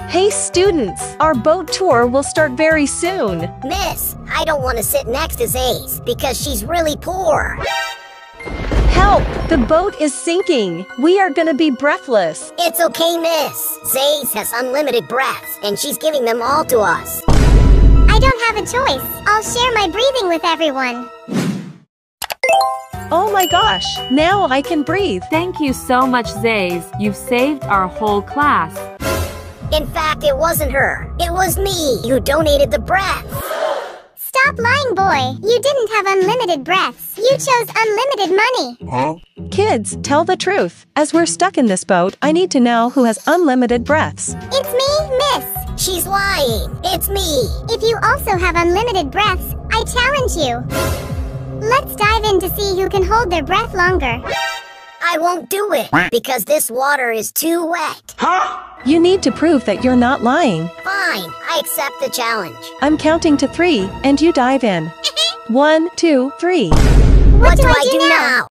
Hey students, our boat tour will start very soon. Miss, I don't want to sit next to Zaze because she's really poor. Help! The boat is sinking. We are gonna be breathless. It's okay, miss. Zaze has unlimited breaths, and she's giving them all to us. I don't have a choice. I'll share my breathing with everyone. Oh my gosh, now I can breathe. Thank you so much, Zaze. You've saved our whole class. In fact, it wasn't her. It was me who donated the breath. Stop lying, boy. You didn't have unlimited breaths. You chose unlimited money. Kids, tell the truth. As we're stuck in this boat, I need to know who has unlimited breaths. It's me, miss. She's lying. It's me. If you also have unlimited breaths, I challenge you. Let's dive in to see who can hold their breath longer. I won't do it because this water is too wet. You need to prove that you're not lying. Fine, I accept the challenge. I'm counting to 3, and you dive in. 1, 2, 3. What do I do now?